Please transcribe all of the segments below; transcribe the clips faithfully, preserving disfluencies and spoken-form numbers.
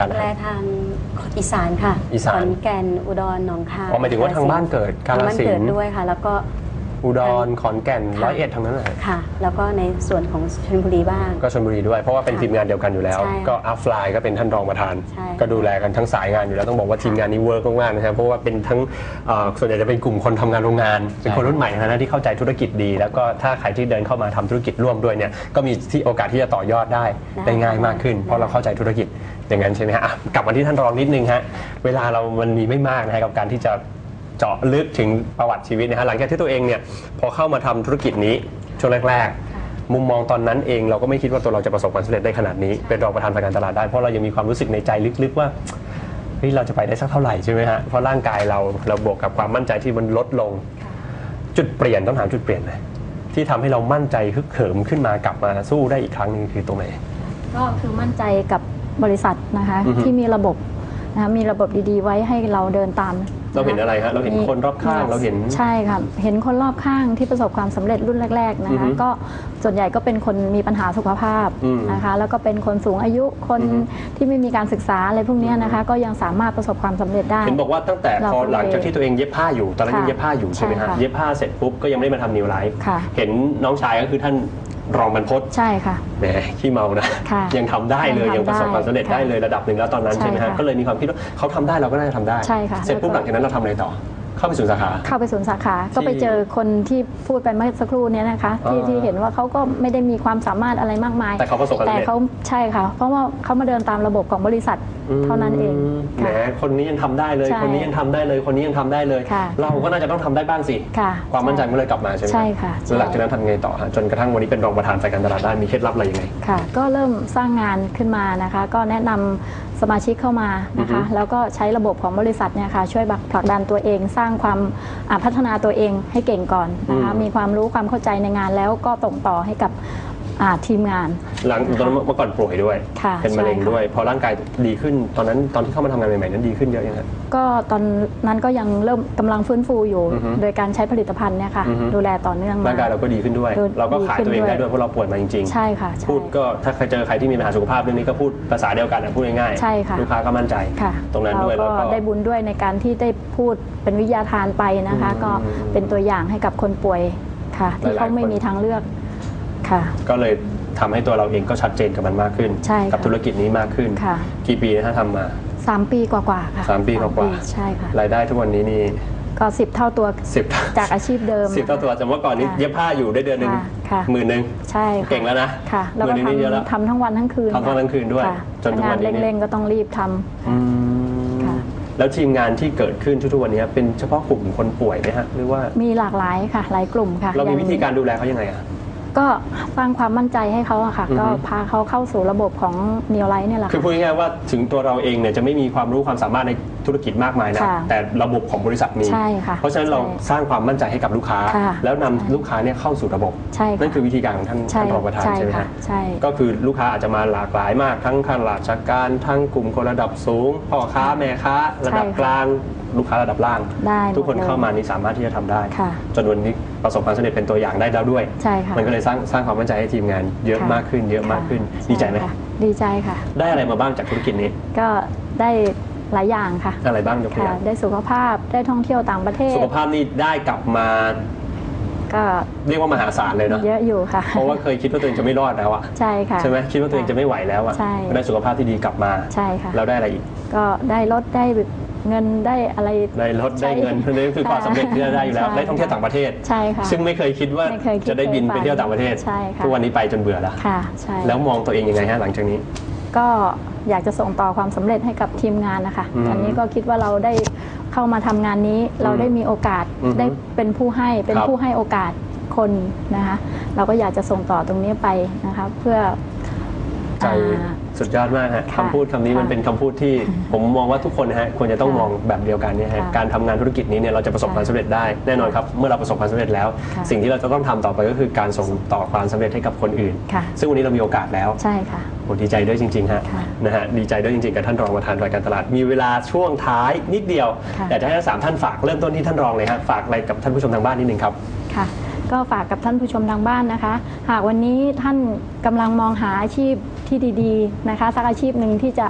ดูแลทางอีสานค่ะขอนแก่นอุดรหนองคายอ๋อหมายถึงว่าทางบ้านเกิดกาฬสินธุ์ด้วยค่ะแล้วก็อุดรขอนแก่นร้อยเอ็ดทั้งนั้นเลยค่ะแล้วก็ในส่วนของชลบุรีบ้างก็ชลบุรีด้วยเพราะว่าเป็นทีมงานเดียวกันอยู่แล้วก็อัพไลน์ก็เป็นท่านรองประธานก็ดูแลกันทั้งสายงานอยู่แล้วต้องบอกว่าทีมงานนี้เวิร์กมากๆนะครับเพราะว่าเป็นทั้งส่วนใหญ่จะเป็นกลุ่มคนทำงานโรงงานเป็นคนรุ่นใหม่นะที่เข้าใจธุรกิจดีแล้วก็ถ้าใครที่เดินเข้ามาทำธุรกิจร่วมด้วยเนี่ยก็มีที่โอกาสที่จะต่อยอดได้ได้ง่ายมากขึ้นเพราะเราเข้าใจธุรกิจอย่างนั้นใช่ไหมฮะกลับมาที่ท่านรองนิดนึงฮะเวลาเรามันมีไม่มากนะกับการที่จะเจาะลึกถึงประวัติชีวิตนะฮะหลังจากที่ตัวเองเนี่ยพอเข้ามาทำธุรกิจนี้ช่วงแรกๆมุมมองตอนนั้นเองเราก็ไม่คิดว่าตัวเราจะประสบความสำเร็จได้ขนาดนี้เป็นรองประธานฝ่ายการตลาดได้เพราะเรายังมีความรู้สึกในใจลึกๆว่าเฮ้ยเราจะไปได้สักเท่าไหร่ใช่ไหมฮะเพราะร่างกายเราเราบวกกับความมั่นใจที่มันลดลงจุดเปลี่ยนต้องถามจุดเปลี่ยนเลยที่ทำให้เรามั่นใจฮึกเหิมขึ้นมากลับมาสู้ได้อีกครั้งนึงคือตรงไหนก็คือมั่นใจกับบริษัทนะคะที่มีระบบนะมีระบบดีๆไว้ให้เราเดินตามเราเห็นอะไรฮะเราเห็นคนรอบข้างเราเห็นใช่ค่ะเห็นคนรอบข้างที่ประสบความสำเร็จรุ่นแรกๆนะคะก็ส่วนใหญ่ก็เป็นคนมีปัญหาสุขภาพนะคะแล้วก็เป็นคนสูงอายุคนที่ไม่มีการศึกษาอะไรพวกนี้นะคะก็ยังสามารถประสบความสำเร็จได้เห็นบอกว่าตั้งแต่พอหลังจากที่ตัวเองเย็บผ้าอยู่ตอนนั้นยังเย็บผ้าอยู่ใช่ไหมฮะเย็บผ้าเสร็จปุ๊บก็ยังไม่ได้มาทำนิวไลฟ์เห็นน้องชายก็คือท่านรองบรรพตใช่ค่ะแหมขี้เมานะยังทำได้เลยยังประสบความสำเร็จได้เลยระดับหนึ่งแล้วตอนนั้นใช่ไหมฮะก็เลยมีความคิดว่าเขาทำได้เราก็น่าจะทำได้เสร็จปุ๊บหลังจากนั้นเราทำอะไรต่อเข้าไปศูนย์สาขาเข้าไปศูนย์สาขาก็ไปเจอคนที่พูดไปเมื่อสักครู่นี้นะคะที่ที่เห็นว่าเขาก็ไม่ได้มีความสามารถอะไรมากมายแต่เขาประสบความสำเร็จแต่เขาใช่ค่ะเพราะว่าเขามาเดินตามระบบของบริษัทเท่านั้นเองแหมคนนี้ยังทำได้เลยคนนี้ยังทำได้เลยคนนี้ยังทำได้เลยเราก็น่าจะต้องทำได้บ้างสิความมั่นใจมันเลยกลับมาใช่ไหมใช่ค่ะแล้วหลังจากนั้นทำไงต่อจนกระทั่งวันนี้เป็นรองประธานฝ่ายการตลาดได้มีเคล็ดลับอะไรยังไงค่ะก็เริ่มสร้างงานขึ้นมานะคะก็แนะนำสมาชิกเข้ามานะคะแล้วก็ใช้ระบบของบริษัทเนี่ยค่ะช่วยผลักดันตัวเองสร้างความพัฒนาตัวเองให้เก่งก่อนนะคะมีความรู้ความเข้าใจในงานแล้วก็ส่งต่อให้กับทีมงานหลังตอนเมื่อก่อนป่วยด้วยเป็นมะเร็งด้วยพอร่างกายดีขึ้นตอนนั้นตอนที่เข้ามาทำงานใหม่ๆนั้นดีขึ้นเยอะยังไงก็ตอนนั้นก็ยังเริ่มกำลังฟื้นฟูอยู่โดยการใช้ผลิตภัณฑ์เนี่ยค่ะดูแลต่อเนื่องร่างกายเราก็ดีขึ้นด้วยเราก็ขายตัวเองได้ด้วยเพราะเราป่วยมาจริงๆใช่ค่ะพูดก็ถ้าใครเจอใครที่มีปัญหาสุขภาพเรื่องนี้ก็พูดภาษาเดียวกันพูดง่ายๆใช่ค่ะลูกค้าก็มั่นใจตรงนั้นด้วยแล้วก็ได้บุญด้วยในการที่ได้พูดเป็นวิทยาทานไปนะคะก็เป็นตัวอย่างให้กับคนป่วยค่ะที่เขาไม่มีทางเลือกค่ะก็เลยทำให้ตัวเราเองก็ชัดเจนกับมันมากขึ้นกับธุรกิจนี้มากขึ้นกี่ปีนะฮะทำมาสามปีกว่าๆค่ะสามปีกว่าใช่ค่ะรายได้ทุกวันนี้นี่ก็สิบเท่าตัวสิบจากอาชีพเดิมสิบเท่าตัวจากเมื่อก่อนนี้เย็บผ้าอยู่ได้เดือนหนึ่งหมื่นหนึ่งใช่เก่งแล้วนะค่ะแล้วก็ทำทั้งวันทั้งคืนทำทั้งวันทั้งคืนด้วยจนทุกวันนี้เร่งๆก็ต้องรีบทำแล้วทีมงานที่เกิดขึ้นทุกๆวันนี้เป็นเฉพาะกลุ่มคนป่วยไหมฮะหรือว่ามีหลากหลายค่ะหลายกลุ่มค่ะเรามีวิธีการดูแลเขายังไงอะก็สร้างความมั่นใจให้เขาอะค่ะก็พาเขาเข้าสู่ระบบของนิวไลท์เนี่ยแหละคือพูดง่ายๆว่าถึงตัวเราเองเนี่ยจะไม่มีความรู้ความสามารถในธุรกิจมากมายนะแต่ระบบของบริษัทมีเพราะฉะนั้นเราสร้างความมั่นใจให้กับลูกค้าแล้วนำลูกค้าเนี่ยเข้าสู่ระบบนั่นคือวิธีการของท่านท่านรองประธานใช่ไหมครับก็คือลูกค้าอาจจะมาหลากหลายมากทั้งข้าราชการทั้งกลุ่มคนระดับสูงพ่อค้าแม่ค้าระดับกลางลูกค้าระดับล่างทุกคนเข้ามานี่สามารถที่จะทำได้จนวันนี้ประสบความสำเร็จเป็นตัวอย่างได้แล้วด้วยมันก็เลยสร้างสร้างความมั่นใจให้ทีมงานเยอะมากขึ้นเยอะมากขึ้นดีใจไหมดีใจค่ะได้อะไรมาบ้างจากธุรกิจนี้ก็ได้หลายอย่างค่ะอะไรบ้างยกตัวอย่างได้สุขภาพได้ท่องเที่ยวต่างประเทศสุขภาพนี่ได้กลับมาก็เรียกว่ามหาศาลเลยเนาะเยอะอยู่ค่ะเพราะว่าเคยคิดว่าตัวเองจะไม่รอดแล้วอะใช่ค่ะใช่ไหมคิดว่าตัวเองจะไม่ไหวแล้วอะได้สุขภาพที่ดีกลับมาใช่ค่ะแล้วได้อะไรอีกก็ได้รถได้เงินได้อะไรได้รถได้เงินนั่นคือความสำเร็จที่ได้อยู่แล้วได้ท่องเที่ยวต่างประเทศใช่ค่ะซึ่งไม่เคยคิดว่าจะได้บินไปเที่ยวต่างประเทศทุกวันนี้ไปจนเบื่อแล้วค่ะใช่แล้วมองตัวเองยังไงฮะหลังจากนี้ก็อยากจะส่งต่อความสำเร็จให้กับทีมงานนะคะตอนนี้ก็คิดว่าเราได้เข้ามาทำงานนี้เราได้มีโอกาสได้เป็นผู้ให้เป็นผู้ให้โอกาสคนนะคะเราก็อยากจะส่งต่อตรงนี้ไปนะคะเพื่อใจสุดยอดมากฮะคำพูดคำนี้มันเป็นคำพูดที่ผมมองว่าทุกคนนะฮะควรจะต้องมองแบบเดียวกันเนี่ยฮะการทำงานธุรกิจนี้เนี่ยเราจะประสบความสำเร็จได้แน่นอนครับเมื่อเราประสบความสำเร็จแล้วสิ่งที่เราจะต้องทำต่อไปก็คือการส่งต่อความสำเร็จให้กับคนอื่นซึ่งวันนี้เรามีโอกาสแล้วใช่ค่ะโอ้ดีใจด้วยจริงๆฮะนะฮะดีใจด้วยจริงๆกับท่านรองประธานฝ่ายการตลาดมีเวลาช่วงท้ายนิดเดียวอยากจะให้ทั้งสามท่านฝากเริ่มต้นที่ท่านรองเลยฮะฝากอะไรกับท่านผู้ชมทางบ้านนิดนึงครับค่ะก็ฝากกับท่านผู้ชมทางบ้านนะคะหากวันนี้ท่านกำลังมองหาอาชีพที่ดีๆนะคะสักอาชีพหนึ่งที่จะ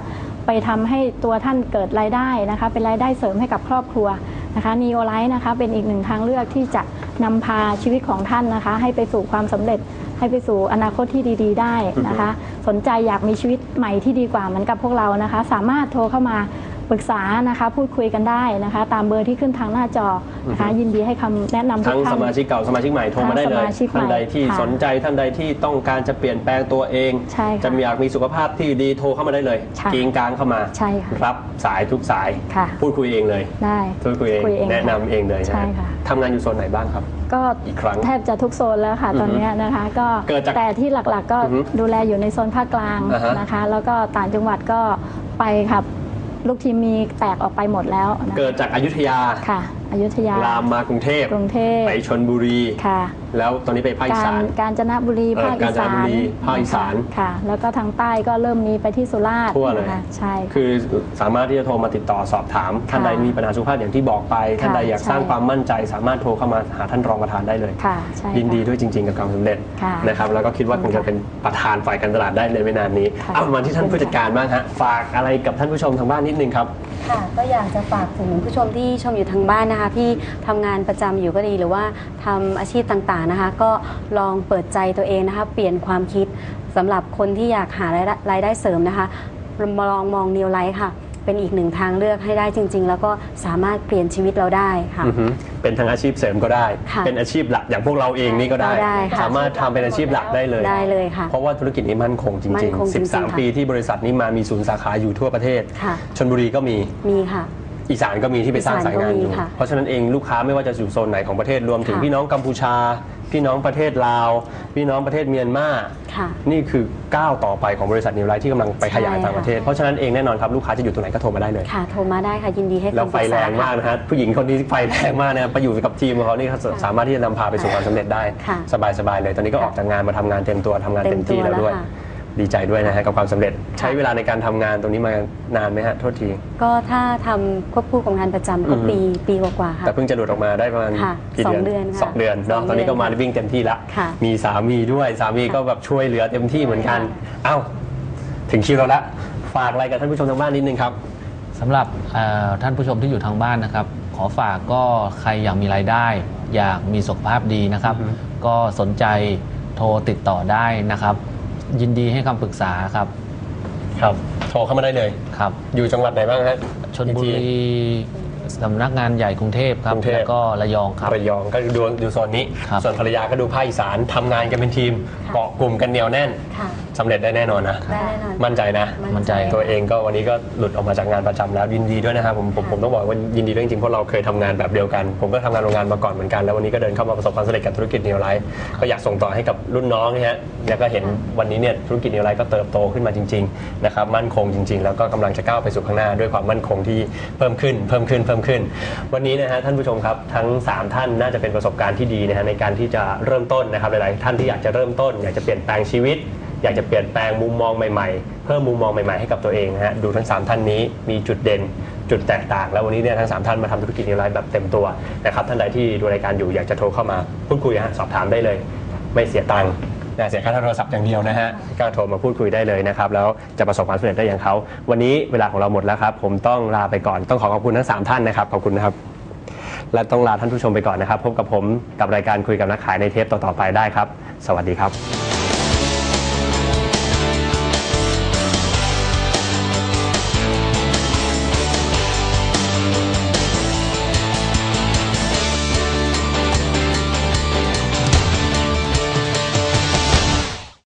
ไปทำให้ตัวท่านเกิดรายได้นะคะเป็นรายได้เสริมให้กับครอบครัวนะคะ Neo Life นะคะเป็นอีกหนึ่งทางเลือกที่จะนำพาชีวิตของท่านนะคะให้ไปสู่ความสำเร็จให้ไปสู่อนาคตที่ดีๆได้นะคะสนใจอยากมีชีวิตใหม่ที่ดีกว่าเหมือนกับพวกเรานะคะสามารถโทรเข้ามาปรึกษานะคะพูดคุยกันได้นะคะตามเบอร์ที่ขึ้นทางหน้าจอนะคะยินดีให้คำแนะนำทุกท่านทั้งสมาชิกเก่าสมาชิกใหม่โทรมาได้เลยท่านใดที่สนใจท่านใดที่ต้องการจะเปลี่ยนแปลงตัวเองจะอยากมีสุขภาพที่ดีโทรเข้ามาได้เลยกิงกลางเข้ามารับสายทุกสายพูดคุยเองเลยได้พูดคุยเองแนะนำเองเลยนะทำงานอยู่โซนไหนบ้างครับก็แทบจะทุกโซนแล้วค่ะตอนนี้นะคะก็แต่ที่หลักๆก็ดูแลอยู่ในโซนภาคกลางนะคะแล้วก็ต่างจังหวัดก็ไปครับลูกทีมมีแตกออกไปหมดแล้วนะเกิดจากอยุธยาค่ะอยุธยาลามมากรุงเทพกรุงเทพไปชลบุรีค่ะแล้วตอนนี้ไปภาคอีสานกาญจนบุรีภาคอีสานภาคอีสานค่ะแล้วก็ทางใต้ก็เริ่มมีไปที่สุราษฎร์ทั่วเลยใช่คือสามารถที่จะโทรมาติดต่อสอบถามท่านใดมีปัญหาสุขภาพอย่างที่บอกไปท่านใดอยากสร้างความมั่นใจสามารถโทรเข้ามาหาท่านรองประธานได้เลยยินดีด้วยจริงๆกับความสำเร็จนะครับแล้วก็คิดว่าคงจะเป็นประธานฝ่ายการตลาดได้เลยไม่นานนี้เอามาที่ท่านผู้จัดการบ้างฮะฝากอะไรกับท่านผู้ชมทางบ้านนิดนึงครับค่ะก็อยากจะฝากถึงผู้ชมที่ชมอยู่ทางบ้านนะคะที่ทำงานประจำอยู่ก็ดีหรือว่าทำอาชีพต่างๆนะคะก็ลองเปิดใจตัวเองนะคะเปลี่ยนความคิดสำหรับคนที่อยากหารายได้เสริมนะคะลองมอง Neo Life ค่ะเป็นอีกหนึ่งทางเลือกให้ได้จริงๆแล้วก็สามารถเปลี่ยนชีวิตเราได้ค่ะเป็นทั้งอาชีพเสริมก็ได้เป็นอาชีพหลักอย่างพวกเราเองนี่ก็ได้สามารถทำเป็นอาชีพหลักได้เลยได้เลยค่ะเพราะว่าธุรกิจนี้มั่นคงจริงๆสิบสามปีที่บริษัทนี้มามีศูนย์สาขาอยู่ทั่วประเทศชลบุรีก็มีมีค่ะอีสานก็มีที่ไปสร้างสายงานอยู่เพราะฉะนั้นเองลูกค้าไม่ว่าจะอยู่โซนไหนของประเทศรวมถึงพี่น้องกัมพูชาพี่น้องประเทศลาวพี่น้องประเทศเมียนมานี่คือก้าวต่อไปของบริษัท Neo Life ที่กำลังไปขยายต่างประเทศเพราะฉะนั้นเองแน่นอนครับลูกค้าจะอยู่ตรงไหนก็โทรมาได้เลยค่ะโทรมาได้ค่ะยินดีให้คำปรึกษาแล้วไฟแรงมากนะฮะผู้หญิงคนนี้ไฟแรงมากนะไปอยู่กับทีมของเขานี่สามารถที่จะนำพาไปสู่ความสำเร็จได้สบายๆเลยตอนนี้ก็ออกจากงานมาทำงานเต็มตัวทำงานเต็มที่แล้วด้วยดีใจด้วยนะฮะกับความสำเร็จใช้เวลาในการทำงานตรงนี้มานานไหมฮะโทษทีก็ถ้าทำควบคู่กับงานประจำก็ปีปีกว่าๆค่ะแต่เพิ่งจะหลุดออกมาได้ประมาณกี่เดือนสองเดือนเนาะตอนนี้ก็มาวิ่งเต็มที่แล้วมีสามีด้วยสามีก็แบบช่วยเหลือเต็มที่เหมือนกันเอ้าถึงคิวเราละฝากอะไรกับท่านผู้ชมทางบ้านนิดนึงครับสำหรับท่านผู้ชมที่อยู่ทางบ้านนะครับขอฝากก็ใครอยากมีรายได้อยากมีสุขภาพดีนะครับก็สนใจโทรติดต่อได้นะครับยินดีให้คำปรึกษาครับครับโทรเข้ามาได้เลยครับอยู่จังหวัดไหนบ้างฮะชลบุรีสำนักงานใหญ่กรุงเทพครับแล้วก็ระยองครับระยองก็ดูดูโซนนี้ส่วนภรรยาก็ดูภาคอีสานทำงานกันเป็นทีมเกาะกลุ่มกันเหนียวแน่นสำเร็จได้แน่นอนนะมั่นใจนะมั่นใจตัวเองก็วันนี้ก็หลุดออกมาจากงานประจำแล้วยินดีด้วยนะครับผมผมผมต้องบอกว่ายินดีด้วยจริงๆเพราะเราเคยทำงานแบบเดียวกันผมก็ทำงานโรงงานมาก่อนเหมือนกันแล้ววันนี้ก็เดินเข้ามาประสบความสำเร็จกับธุรกิจ Neo Life ก็อยากส่งต่อให้กับรุ่นน้องนี่ฮะแล้วก็เห็นวันนี้เนี่ยธุรกิจ Neo Life ก็เติบโตขึ้นมาจริงๆนะครับมั่นคงจริงๆแล้วก็กำลังจะก้าวไปสู่ข้างหน้าด้วยความมั่นคงที่เพิ่มขึ้นเพิ่มขึ้นเพิ่มขึ้นวันนี้นะฮะท่านผู้ชมครับทั้งสามท่านน่าจะเป็นประสบการณ์ที่ดีนะฮะในการที่จะเริ่มต้นนะครับหลายๆท่านที่อยากจะเริ่มต้นอยากจะเปลี่ยนแปลงชีวิตอยากจะเปลี่ยนแปลงมุมมองใหม่ๆเพิ่มมุมมองใหม่ๆให้กับตัวเองนะฮะดูทั้งสามท่านนี้มีจุดเด่นจุดแตกต่างแล้ววันนี้เนี่ยทั้งสามท่านมาทำธุรกิจ Neo Life แบบเต็มตัวนะครับท่านใดที่ดูรายการอยู่อยากจะโทรเข้ามาพูดคุยฮะสอบถามได้เลยไม่เสียตังค์แต่เสียค่าโทรศัพท์อย่างเดียวนะฮะก็โทรมาพูดคุยได้เลยนะครับแล้วจะประสบความสำเร็จได้อย่างเขาวันนี้เวลาของเราหมดแล้วครับผมต้องลาไปก่อนต้องขอขอบคุณทั้งสามท่านนะครับขอบคุณนะครับและต้องลาท่านผู้ชมไปก่อนนะครับพบกับผมกับรายการคุยกับนักขายในเทปต่อๆไปได้ครับสวัสดีครับ